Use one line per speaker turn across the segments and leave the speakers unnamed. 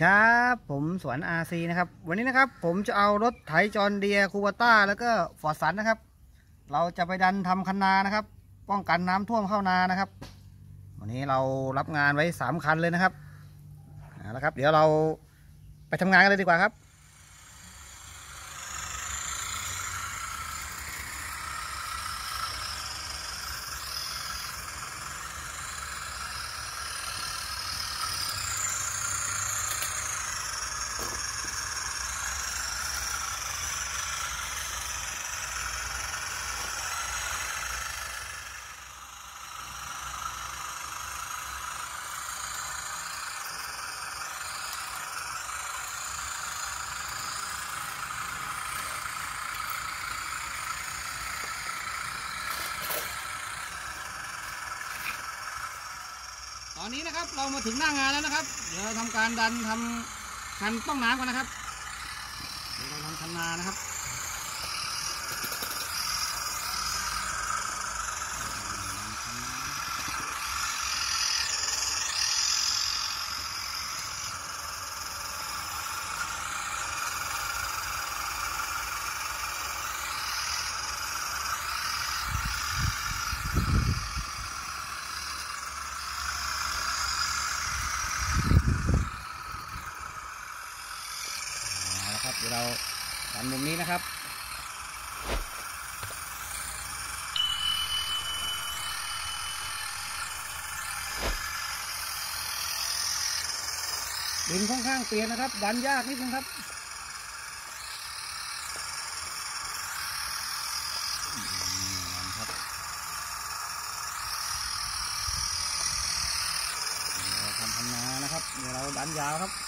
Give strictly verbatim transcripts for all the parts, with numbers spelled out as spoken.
ครับผมสวน อาร์ ซี นะครับวันนี้นะครับผมจะเอารถไถจอห์นเดียร์คูวาต้าแล้วก็ฟอร์ดสันนะครับเราจะไปดันทำคันนานะครับป้องกันน้ำท่วมเข้านานะครับวันนี้เรารับงานไว้สามคันเลยนะครับเอาละครับเดี๋ยวเราไปทำงานกันเลยดีกว่าครับตอนนี้นะครับเรามาถึงหน้างานแล้วนะครับเดี๋ยวเราทำการดันทำคันป้องน้ำกันนะครับเดี๋ยวเราทำคันนานะครับเดี๋ยวเราทำมุมนี้นะครับดินค่อนข้างเปียกนะครับดันยากนิดนึงครับเราทำคันนานะครับเดี๋ยวเราดันยาวครับ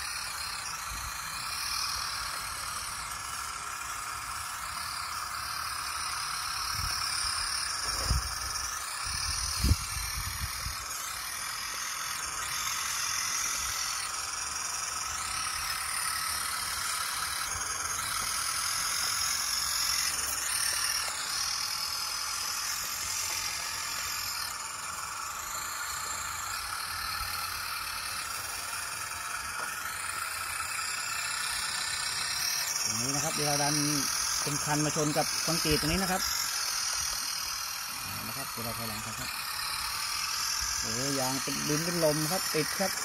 ตรงนี้นะครับเดี๋ยวเราดันเป็นคันมาชนกับคอนกรีตตรงนี้นะครับนะครับเดี๋ยวเราถอยหลังครับโอ้ยางเป็นดินเป็นลมครับติดครับ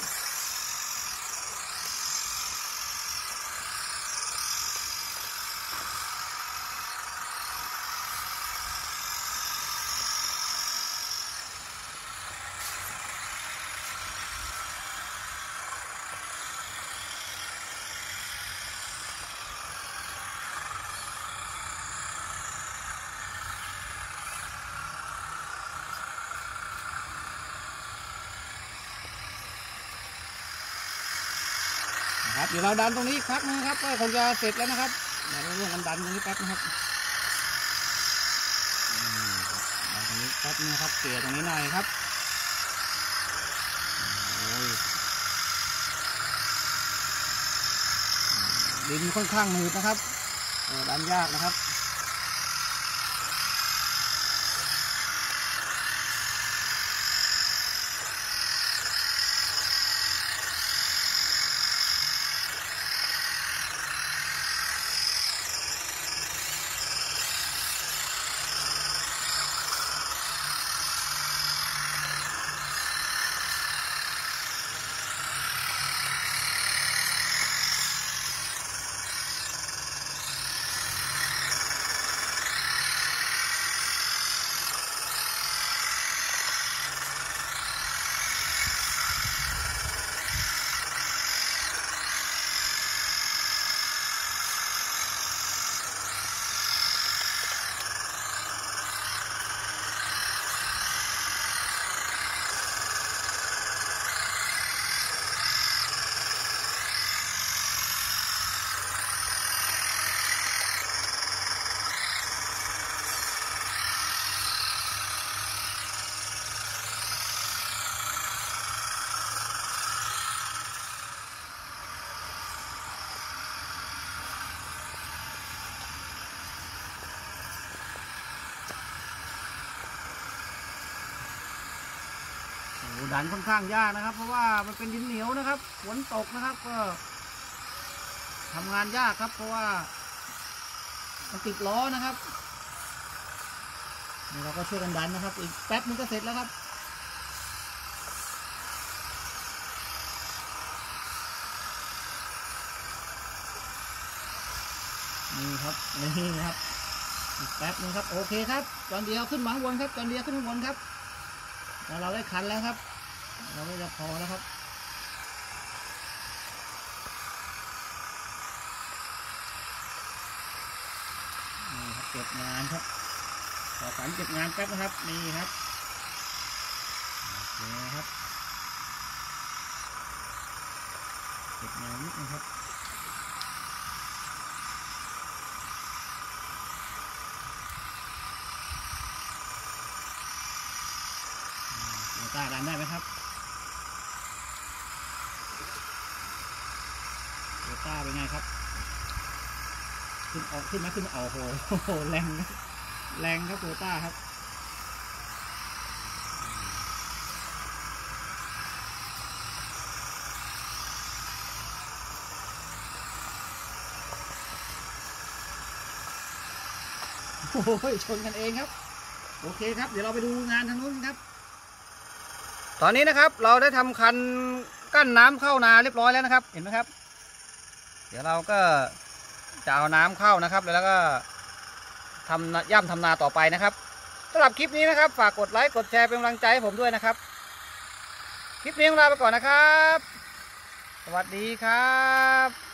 ครับเดี๋ยวเราดันตรงนี้พักนึงครับก็คงจะเสร็จแล้วนะครับเดี๋ยวเราเรื่องกันดันตรงนี้แป๊บนะครับดันตรงนี้แป๊บนึงครับเกลี่ยตรงนี้หน่อยครับโอ้ยดินค่อนข้างหนืดนะครับดันยากนะครับดันค่อนข้างยากนะครับเพราะว่ามันเป็นดินเหนียวนะครับฝนตกนะครับก็ทำงานยากครับเพราะว่ามันติดล้อนะครับนี่เราก็ช่วยกันดันนะครับอีกแป๊บนึงก็เสร็จแล้วครับนี่ครับนี่นะครับอีกแป๊บนึงครับโอเคครับจอนเดียวขึ้นมาข้างบนครับจอนเดียวขึ้นข้างบนครับแล้วเราได้คันแล้วครับเราก็จะพอแล้วครับนี่ครับเก็บงานครับต่อสารเก็บงานแป๊บนะครับนี่ครับโอเคครับเก็บงานนิดนึงครับตาดันได้ไหมครับโตต้าเป็นไงครับขึ้นออกขึ้นไหมขึ้นเอาโอ้โหแรงแรงครับโตต้าครับโอ้ยชนกันเองครับโอเคครับเดี๋ยวเราไปดูงานทางนู้นครับตอนนี้นะครับเราได้ทำคันกั้นน้ำเข้านาเรียบร้อยแล้วนะครับเห็นไหมครับเดี๋ยวเราก็จะเอาน้ำเข้านะครับแล้วก็ทำย่ำทำนาต่อไปนะครับสำหรับคลิปนี้นะครับฝากกดไลค์กดแชร์เป็นกำลังใจให้ผมด้วยนะครับคลิปนี้ลาไปก่อนนะครับสวัสดีครับ